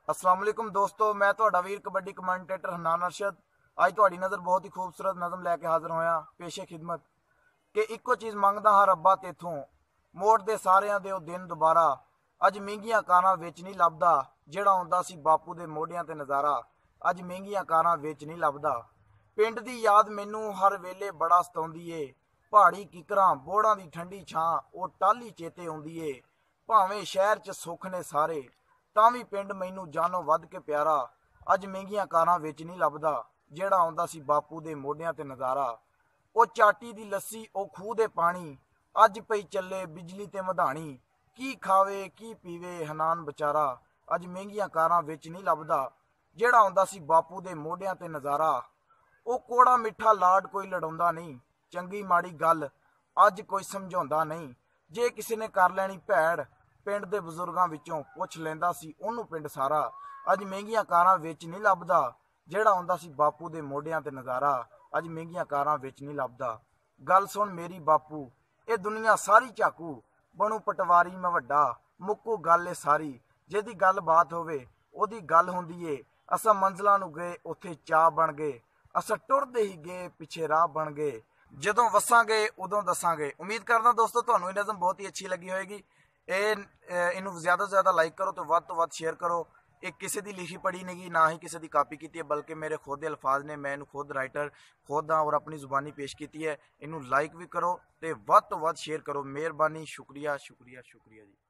अस्सलाम वालेकुम दोस्तों, मैं ਤੁਹਾਡਾ ਵੀਰ कबड्डी कमेंटेटर हनान अरशद ਅੱਜ ਤੁਹਾਡੀ ਨਜ਼ਰ ਬਹੁਤ ਹੀ ਖੂਬਸੂਰਤ ਨਜ਼ਮ ਲੈ ਕੇ ਹਾਜ਼ਰ ਹੋਇਆ ਪੇਸ਼ੇ ਖਿਦਮਤ ਕਿ ਇੱਕੋ ਚੀਜ਼ ਮੰਗਦਾ ਹਾਂ ਰੱਬਾ ਤੇਥੋਂ ਮੋੜ ਦੇ ਸਾਰਿਆਂ ਦੇ ਉਹ ਦਿਨ ਦੁਬਾਰਾ ਅੱਜ ਮਹਿੰਗੀਆਂ ਕਾਰਾਂ ਵਿੱਚ ਨਹੀਂ ਲੱਭਦਾ ਜਿਹੜਾ ਹੁੰਦਾ ਸੀ ਬਾਪੂ ਦੇ ਮੋਢਿਆਂ ਤੇ ਨਜ਼ਾਰਾ ਅੱਜ ਮਹਿੰਗੀਆਂ ਕਾਰਾਂ ਵਿੱਚ ਨਹੀਂ ਲੱਭਦਾ ਪਿੰਡ ਦੀ ਯਾਦ ਮੈਨੂੰ ਹਰ ਵੇਲੇ ਬੜਾ ਸਤਾਉਂਦੀ ਏ ਪਹਾੜੀ ਕਿਕਰਾਂ ਬੋੜਾਂ ਦੀ ਠੰਡੀ ਛਾਂ ਉਹ ਟਾਲੀ ਚੇਤੇ ਆਉਂਦੀ ਏ ਭਾਵੇਂ ਸ਼ਹਿਰ 'ਚ ਸੁੱਖ ਨੇ ਸਾਰੇ ਤਾਂ ਵੀ ਪਿੰਡ ਮੈਨੂੰ ਜਾਨੋਂ ਵੱਧ ਕੇ ਪਿਆਰਾ ਅੱਜ ਮਹਿੰਗੀਆਂ ਕਾਰਾਂ ਵਿੱਚ ਨਹੀਂ ਲੱਭਦਾ ਜਿਹੜਾ ਆਉਂਦਾ ਸੀ ਬਾਪੂ ਦੇ ਮੋਢਿਆਂ ਤੇ ਨਜ਼ਾਰਾ ਉਹ ਚਾਟੀ ਦੀ ਲੱਸੀ ਉਹ ਖੂਹ ਦੇ ਪਾਣੀ ਅੱਜ ਪਈ ਚੱਲੇ ਬਿਜਲੀ ਤੇ ਮਧਾਣੀ ਕੀ ਖਾਵੇ ਕੀ ਪੀਵੇ ਹਨਾਨ ਵਿਚਾਰਾ ਅੱਜ ਮਹਿੰਗੀਆਂ ਕਾਰਾਂ ਵਿੱਚ ਨਹੀਂ ਲੱਭਦਾ ਜਿਹੜਾ ਆਉਂਦਾ ਸੀ ਬਾਪੂ ਦੇ ਮੋਢਿਆਂ ਤੇ ਨਜ਼ਾਰਾ ਉਹ ਕੋੜਾ ਮਿੱਠਾ ਲਾਡ ਕੋਈ ਲੜਾਉਂਦਾ ਨਹੀਂ ਚੰਗੀ ਮਾੜੀ ਗੱਲ ਅੱਜ ਕੋਈ ਸਮਝਾਉਂਦਾ ਨਹੀਂ ਜੇ ਕਿਸੇ ਨੇ ਕਰ ਲੈਣੀ ਭੈੜ ਪਿੰਡ ਦੇ ਬਜ਼ੁਰਗਾਂ ਵਿੱਚੋਂ ਪੁੱਛ ਲੈਂਦਾ ਸੀ ਉਹਨੂੰ ਪਿੰਡ ਸਾਰਾ ਅੱਜ ਮਹਿੰਗੀਆਂ ਕਾਰਾਂ ਵਿੱਚ ਨਹੀਂ ਲੱਭਦਾ ਜਿਹੜਾ ਆਉਂਦਾ ਸੀ ਬਾਪੂ ਦੇ ਮੋਢਿਆਂ ਤੇ ਨਜ਼ਾਰਾ ਅੱਜ ਮਹਿੰਗੀਆਂ ਕਾਰਾਂ ਵਿੱਚ ਨਹੀਂ ਲੱਭਦਾ ਗੱਲ ਸੁਣ ਮੇਰੀ ਬਾਪੂ ਇਹ ਦੁਨੀਆ ਸਾਰੀ ਝਾਕੂ ਬਣੂ ਪਟਵਾਰੀ ਮੈਂ ਵੱਡਾ ਮੁੱਕੂ ਗੱਲ ਏ ਸਾਰੀ ਜਿਹਦੀ ਗੱਲ ਬਾਤ ਹੋਵੇ ਉਹਦੀ ਗੱਲ ਹੁੰਦੀ ਏ ਅਸਾਂ ਮੰਜ਼ਲਾਂ ਨੂੰ ਗਏ ਉੱਥੇ ਚਾਹ ਬਣ ਗਏ ਅਸਾਂ ਟੁਰਦੇ ਹੀ ਗਏ ਪਿੱਛੇ ਰਾਹ ਬਣ ਗਏ ਜਦੋਂ ਵਸਾਂਗੇ ਉਦੋਂ ਦੱਸਾਂਗੇ ਉਮੀਦ ਕਰਦਾ ਦੋਸਤੋ ਤੁਹਾਨੂੰ ਇਹ ਨਜ਼ਮ ਬਹੁਤ ਹੀ ਅੱਛੀ ਲੱਗੀ ਹੋਏਗੀ ਇਹਨੂੰ ਜ਼ਿਆਦਾ ਤੋਂ ਜ਼ਿਆਦਾ ਲਾਈਕ ਕਰੋ ਤੇ ਵੱਧ ਤੋਂ ਵੱਧ ਸ਼ੇਅਰ ਕਰੋ ਇਹ ਕਿਸੇ ਦੀ ਲਿਖੀ ਪੜੀ ਨਹੀਂ ਨਾ ਹੀ ਕਿਸੇ ਦੀ ਕਾਪੀ ਕੀਤੀ ਹੈ ਬਲਕਿ ਮੇਰੇ ਖੁਦ ਦੇ ਅਲਫਾਜ਼ ਨੇ ਮੈਂ ਇਹਨੂੰ ਖੁਦ ਰਾਈਟਰ ਖੁਦ ਹਾਂ ਔਰ ਆਪਣੀ ਜ਼ੁਬਾਨੀ ਪੇਸ਼ ਕੀਤੀ ਹੈ ਇਹਨੂੰ ਲਾਈਕ ਵੀ ਕਰੋ ਤੇ ਵੱਧ ਤੋਂ ਵੱਧ ਸ਼ੇਅਰ ਕਰੋ ਮਿਹਰਬਾਨੀ ਸ਼ੁਕਰੀਆ ਸ਼ੁਕਰੀਆ ਸ਼ੁਕਰੀਆ ਜੀ।